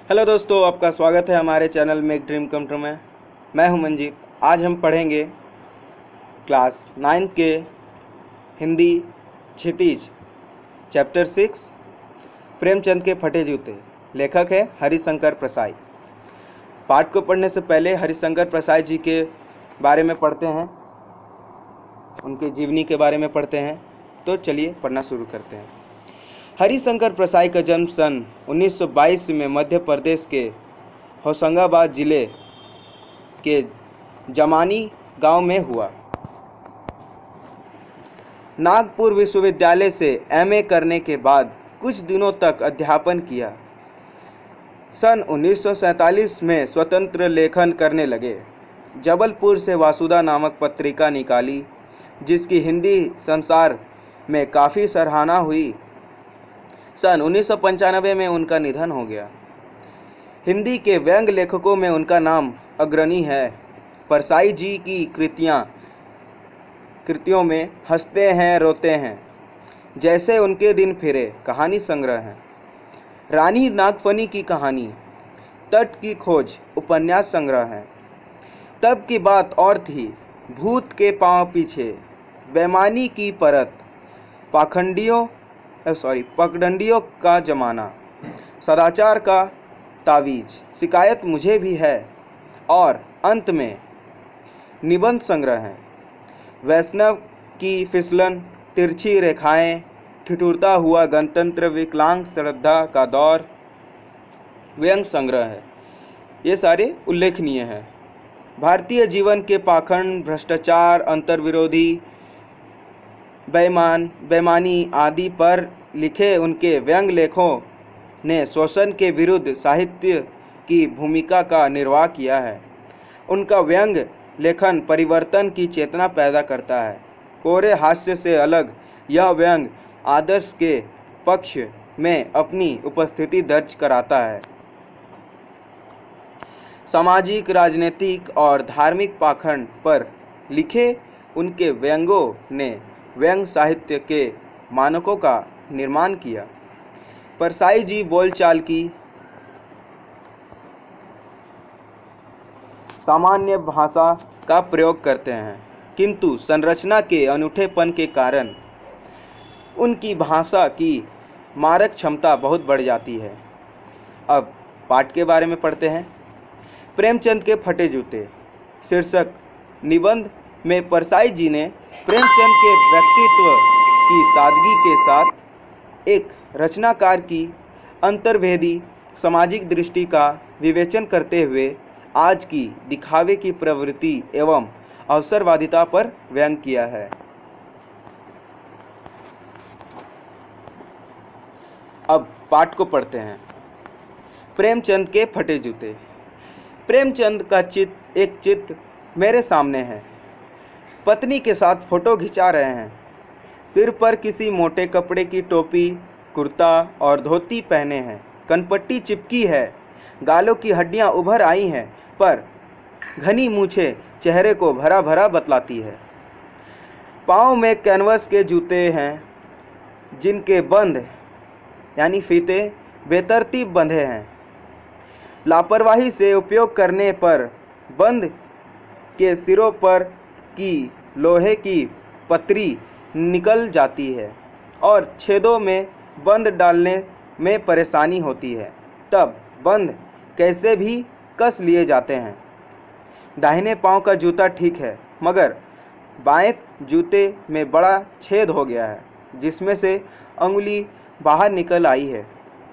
Hello दोस्तों, आपका स्वागत है हमारे channel make dream come true में। मैं हूं मंजीत। आज हम पढ़ेंगे क्लास 9 के हिंदी क्षितिज चैप्टर 6 प्रेमचंद के फटे जूते। लेखक है हरिशंकर प्रसाई। पाठ को पढ़ने से पहले हरिशंकर प्रसाई जी के बारे में पढ़ते हैं, उनके जीवनी के बारे में पढ़ते हैं। तो चलिए पढ़ना शुरू करते हैं। हरिशंकर प्रसाई का जन्म सन 1922 में मध्य प्रदेश के होशंगाबाद जिले के जमानी गांव में हुआ। नागपुर विश्वविद्यालय से एमए करने के बाद कुछ दिनों तक अध्यापन किया। सन 1947 में स्वतंत्र लेखन करने लगे। जबलपुर से वासुदा नामक पत्रिका निकाली, जिसकी हिंदी संसार में काफ़ी सराहना हुई। सन 1995 में उनका निधन हो गया। हिंदी के व्यंग लेखकों में उनका नाम अग्रणी है। प्रसाई जी की कृतियों में हंसते हैं रोते हैं, जैसे उनके दिन फिरे कहानी संग्रह है। रानी नागफनी की कहानी, तट की खोज उपन्यास संग्रह है। तब की बात और थी, भूत के पांव पीछे, बेईमानी की परत, पगडंडियों का जमाना, सदाचार का तावीज, शिकायत मुझे भी है, और अंत में निबंध संग्रह है। वैष्णव की फिसलन, तिरछी रेखाएं, ठिठुरता हुआ गणतंत्र, विकलांग श्रद्धा का दौर, व्यंग संग्रह है। ये सारे उल्लेखनीय हैं। भारतीय जीवन के पाखंड, भ्रष्टाचार, अंतर्विरोधी, बेईमानी आदि पर लिखे उनके व्यंग लेखों ने शोषण के विरुद्ध साहित्य की भूमिका का निर्वाह किया है। उनका व्यंग लेखन परिवर्तन की चेतना पैदा करता है। कोरे हास्य से अलग यह व्यंग आदर्श के पक्ष में अपनी उपस्थिति दर्ज कराता है। सामाजिक, राजनीतिक और धार्मिक पाखंड पर लिखे उनके व्यंगों ने व्यंग साहित्य के मानकों का निर्माण किया। प्रसाई जी बोलचाल की सामान्य भाषा का प्रयोग करते हैं, किंतु संरचना के अनूठेपन के कारण उनकी भाषा की मारक क्षमता बहुत बढ़ जाती है। अब पाठ के बारे में पढ़ते हैं। प्रेमचंद के फटे जूते शीर्षक निबंध में प्रसाई जी ने प्रेमचंद के व्यक्तित्व की सादगी के साथ एक रचनाकार की अंतर्वेदी सामाजिक दृष्टि का विवेचन करते हुए आज की दिखावे की प्रवृत्ति एवं अवसरवादिता पर व्यंग किया है। अब पाठ को पढ़ते हैं। प्रेमचंद के फटे जूते। प्रेमचंद का चित्र मेरे सामने है। पत्नी के साथ फोटो खिंचा रहे हैं। सिर पर किसी मोटे कपड़े की टोपी, कुर्ता और धोती पहने हैं। कनपट्टी चिपकी है, गालों की हड्डियां उभर आई हैं, पर घनी मूछें चेहरे को भरा भरा बतलाती है। पाँव में कैनवस के जूते हैं, जिनके बंद यानी फीते बेतरतीब बंधे हैं। लापरवाही से उपयोग करने पर बंद के सिरों पर की लोहे की पतरी निकल जाती है और छेदों में बंद डालने में परेशानी होती है। तब बंद कैसे भी कस लिए जाते हैं। दाहिने पांव का जूता ठीक है, मगर बाएं जूते में बड़ा छेद हो गया है, जिसमें से अंगुली बाहर निकल आई है।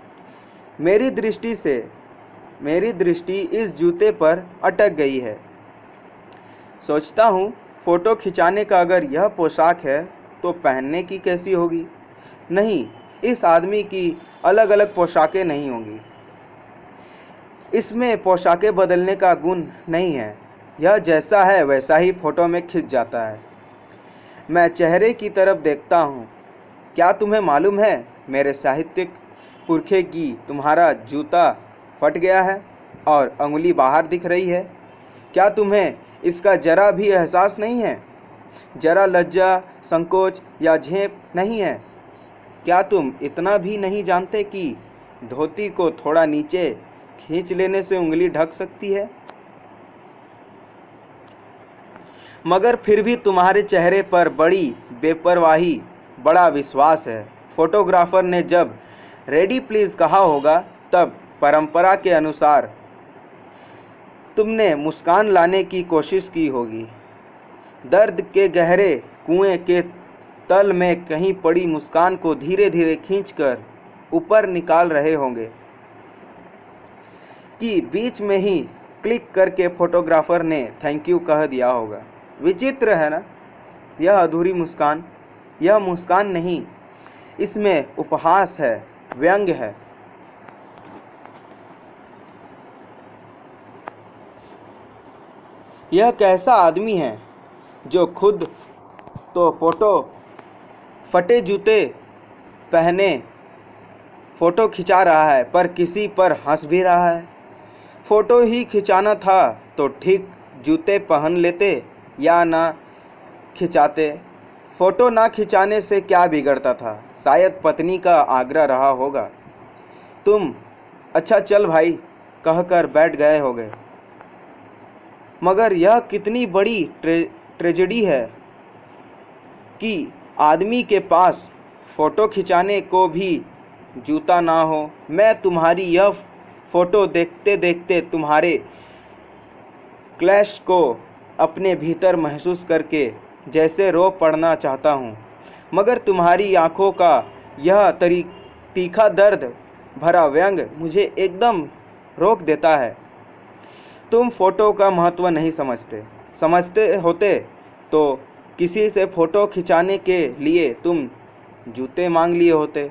मेरी दृष्टि इस जूते पर अटक गई है। सोचता हूँ, फोटो खिंचाने का अगर यह पोशाक है तो पहनने की कैसी होगी। नहीं, इस आदमी की अलग अलग पोशाकें नहीं होंगी। इसमें पोशाकें बदलने का गुण नहीं है। यह जैसा है वैसा ही फोटो में खिंच जाता है। मैं चेहरे की तरफ देखता हूँ। क्या तुम्हें मालूम है, मेरे साहित्यिक पुरखे की तुम्हारा जूता फट गया है और अंगुली बाहर दिख रही है। क्या तुम्हें इसका जरा भी एहसास नहीं है? जरा लज्जा, संकोच या झेप नहीं है? क्या तुम इतना भी नहीं जानते कि धोती को थोड़ा नीचे खींच लेने से उंगली ढक सकती है, मगर फिर भी तुम्हारे चेहरे पर बड़ी बेपरवाही, बड़ा विश्वास है। फोटोग्राफर ने जब रेडी प्लीज कहा होगा तब परंपरा के अनुसार तुमने मुस्कान लाने की कोशिश की होगी। दर्द के गहरे कुएं के तल में कहीं पड़ी मुस्कान को धीरे धीरे खींचकर ऊपर निकाल रहे होंगे कि बीच में ही क्लिक करके फोटोग्राफर ने थैंक यू कह दिया होगा। विचित्र है ना यह अधूरी मुस्कान। यह मुस्कान नहीं, इसमें उपहास है, व्यंग्य है। यह कैसा आदमी है जो खुद तो फोटो फटे जूते पहने फोटो खिंचा रहा है पर किसी पर हंस भी रहा है। फोटो ही खिंचाना था तो ठीक जूते पहन लेते या ना खिंचाते। फोटो ना खिंचाने से क्या बिगड़ता था, शायद पत्नी का आग्रह रहा होगा। तुम अच्छा चल भाई कहकर बैठ गए होगे, मगर यह कितनी बड़ी ट्रेजेडी है कि आदमी के पास फोटो खिंचाने को भी जूता ना हो। मैं तुम्हारी यह फोटो देखते देखते तुम्हारे क्लैश को अपने भीतर महसूस करके जैसे रो पड़ना चाहता हूँ, मगर तुम्हारी आंखों का यह तीखा दर्द भरा व्यंग मुझे एकदम रोक देता है। तुम फोटो का महत्व नहीं समझते होते तो किसी से फोटो खिंचाने के लिए तुम जूते मांग लिए होते।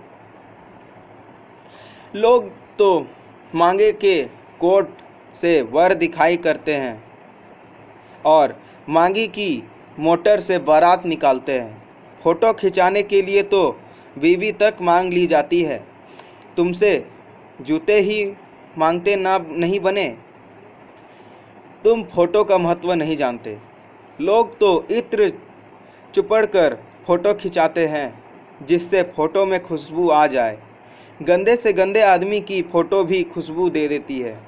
लोग तो मांगे के कोट से वर दिखाई करते हैं और मांगी की मोटर से बारात निकालते हैं। फोटो खिंचाने के लिए तो बीवी तक मांग ली जाती है, तुमसे जूते ही मांगते ना नहीं बने। तुम फोटो का महत्व नहीं जानते। लोग तो इत्र चुपड़ कर फोटो खिंचाते हैं जिससे फोटो में खुशबू आ जाए। गंदे से गंदे आदमी की फोटो भी खुशबू दे देती है।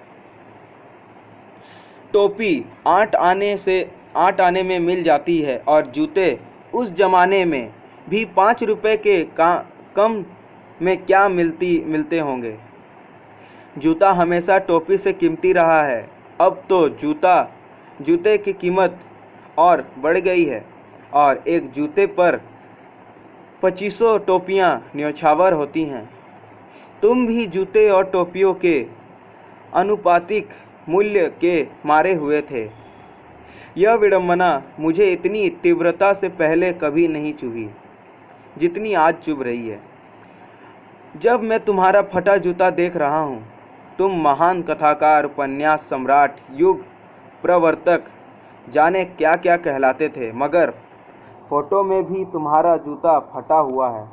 टोपी आठ आने में मिल जाती है और जूते उस जमाने में भी 5 रुपए के कम में क्या मिलते होंगे। जूता हमेशा टोपी से कीमती रहा है। अब तो जूते की कीमत और बढ़ गई है और एक जूते पर 2500 टोपियां न्यौछावर होती हैं। तुम भी जूते और टोपियों के अनुपातिक मूल्य के मारे हुए थे। यह विडंबना मुझे इतनी तीव्रता से पहले कभी नहीं चुभी जितनी आज चुभ रही है। जब मैं तुम्हारा फटा जूता देख रहा हूँ। तुम महान कथाकार, उपन्यास सम्राट, युग प्रवर्तक, जाने क्या क्या कहलाते थे, मगर फोटो में भी तुम्हारा जूता फटा हुआ है।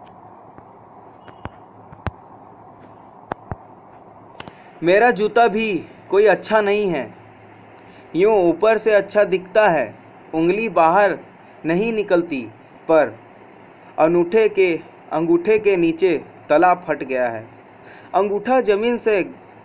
मेरा जूता भी कोई अच्छा नहीं है। यूँ ऊपर से अच्छा दिखता है, उंगली बाहर नहीं निकलती, पर अंगूठे के नीचे तला फट गया है। अंगूठा जमीन से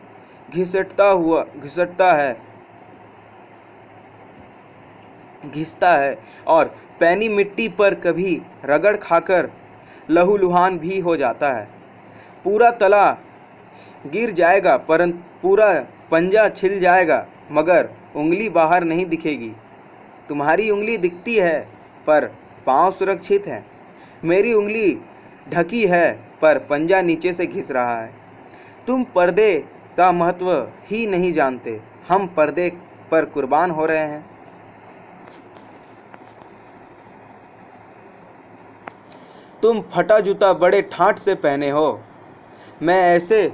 घिसता है और पैनी मिट्टी पर कभी रगड़ खाकर लहूलुहान भी हो जाता है। पूरा तला गिर जाएगा, परंतु पूरा पंजा छिल जाएगा, मगर उंगली बाहर नहीं दिखेगी। तुम्हारी उंगली दिखती है पर पांव सुरक्षित है। मेरी उंगली ढकी है पर पंजा नीचे से घिस रहा है। तुम पर्दे का महत्व ही नहीं जानते। हम पर्दे पर कुर्बान हो रहे हैं। तुम फटा जूता बड़े ठाठ से पहने हो। मैं ऐसे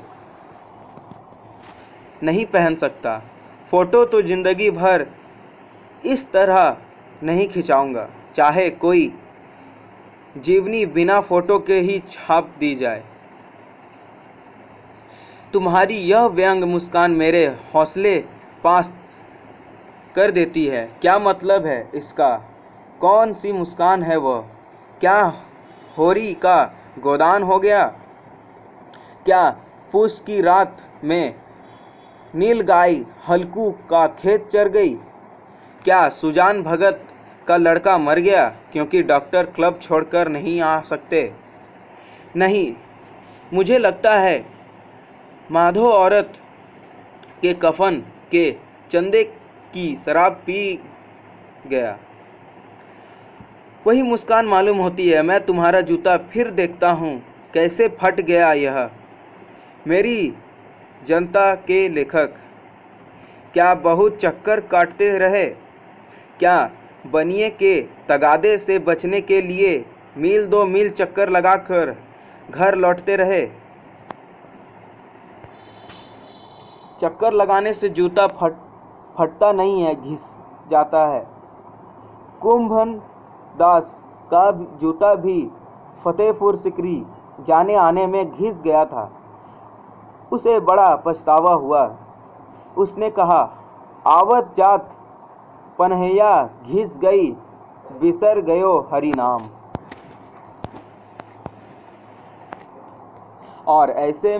नहीं पहन सकता। फोटो तो जिंदगी भर इस तरह नहीं खिंचाऊंगा, चाहे कोई जीवनी बिना फोटो के ही छाप दी जाए। तुम्हारी यह व्यंग मुस्कान मेरे हौसले पास कर देती है। क्या मतलब है इसका? कौन सी मुस्कान है वह? क्या होरी का गोदान हो गया? क्या पूस की रात में नील गाय हल्कू का खेत चर गई। क्या सुजान भगत का लड़का मर गया क्योंकि डॉक्टर क्लब छोड़कर नहीं आ सकते? नहीं, मुझे लगता है माधो औरत के कफन के चंदे की शराब पी गया। वही मुस्कान मालूम होती है। मैं तुम्हारा जूता फिर देखता हूँ, कैसे फट गया यह। मेरी जनता के लेखक, क्या बहुत चक्कर काटते रहे? क्या बनिए के तगादे से बचने के लिए मील 2 मील चक्कर लगाकर घर लौटते रहे? चक्कर लगाने से जूता फटता नहीं है, घिस जाता है। कुंभन दास का जूता भी फतेहपुर सिकरी जाने आने में घिस गया था। उसे बड़ा पछतावा हुआ। उसने कहा, आवत जात पनहैया घिस गई, बिसर गयो हरि नाम। और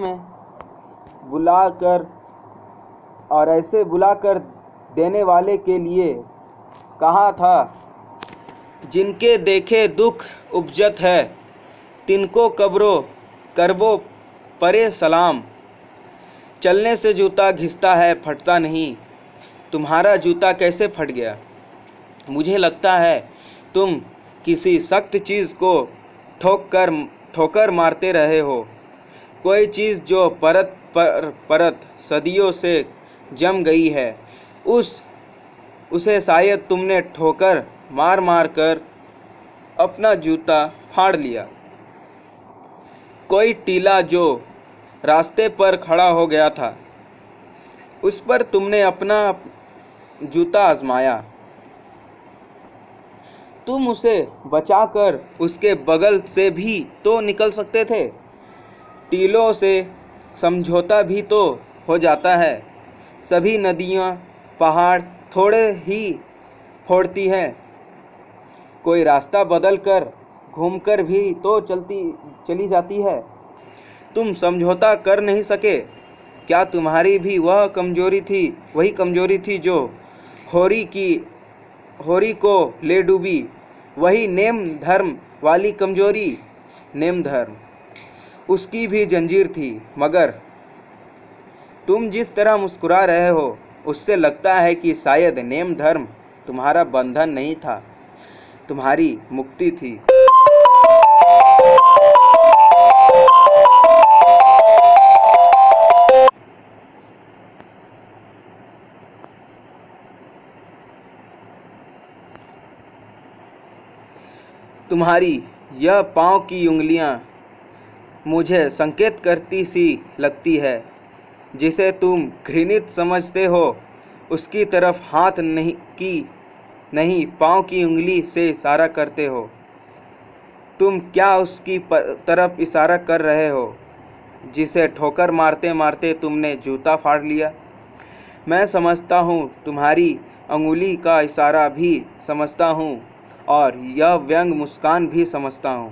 ऐसे बुलाकर देने वाले के लिए कहा था, जिनके देखे दुख उपजत है, तिनको करबो परे सलाम। चलने से जूता घिसता है, फटता नहीं। तुम्हारा जूता कैसे फट गया? मुझे लगता है तुम किसी सख्त चीज़ को ठोकर मारते रहे हो। कोई चीज़ जो परत पर परत सदियों से जम गई है, उसे शायद तुमने ठोकर मार कर अपना जूता फाड़ लिया। कोई टीला जो रास्ते पर खड़ा हो गया था, उस पर तुमने अपना जूता आजमाया। तुम उसे बचाकर उसके बगल से भी तो निकल सकते थे। टीलों से समझौता भी तो हो जाता है। सभी नदियाँ पहाड़ थोड़े ही फोड़ती हैं। कोई रास्ता बदल कर घूमकर भी तो चली जाती है। तुम समझौता कर नहीं सके। क्या तुम्हारी भी वही कमजोरी थी जो होरी को ले डूबी? वही नेम धर्म वाली कमजोरी। नेम धर्म उसकी भी जंजीर थी, मगर तुम जिस तरह मुस्कुरा रहे हो, उससे लगता है कि शायद नेम धर्म तुम्हारा बंधन नहीं था, तुम्हारी मुक्ति थी। तुम्हारी यह पाँव की उंगलियां मुझे संकेत करती सी लगती है। जिसे तुम घृणित समझते हो, उसकी तरफ हाथ नहीं पाँव की उंगली से इशारा करते हो। तुम क्या उसकी तरफ इशारा कर रहे हो जिसे ठोकर मारते मारते तुमने जूता फाड़ लिया? मैं समझता हूँ, तुम्हारी अंगुली का इशारा भी समझता हूँ और यह व्यंग मुस्कान भी समझता हूँ।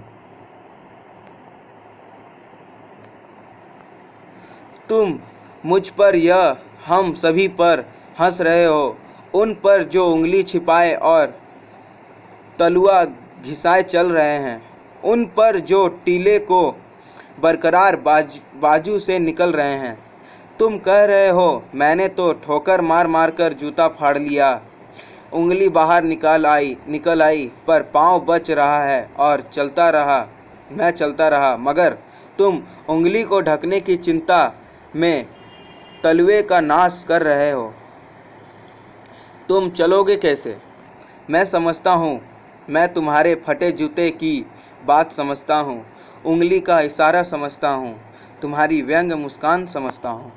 तुम मुझ पर या हम सभी पर हंस रहे हो, उन पर जो उंगली छिपाए और तलुआ घिसाए चल रहे हैं, उन पर जो टीले को बरकरार बाजू से निकल रहे हैं। तुम कह रहे हो, मैंने तो ठोकर मार कर जूता फाड़ लिया। उंगली बाहर निकल आई पर पाँव बच रहा है और मैं चलता रहा, मगर तुम उंगली को ढकने की चिंता में तलवे का नाश कर रहे हो। तुम चलोगे कैसे? मैं समझता हूँ। मैं तुम्हारे फटे जूते की बात समझता हूँ, उंगली का इशारा समझता हूँ, तुम्हारी व्यंग मुस्कान समझता हूँ।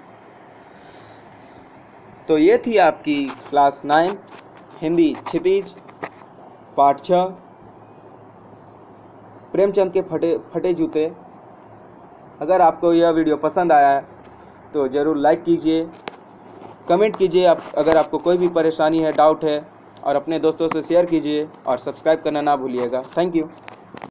तो ये थी आपकी क्लास 9 हिंदी क्षितिज पाठ 6 प्रेमचंद के फटे जूते। अगर आपको यह वीडियो पसंद आया है तो ज़रूर लाइक कीजिए, कमेंट कीजिए अगर आपको कोई भी परेशानी है, डाउट है, और अपने दोस्तों से शेयर कीजिए और सब्सक्राइब करना ना भूलिएगा। Thank you.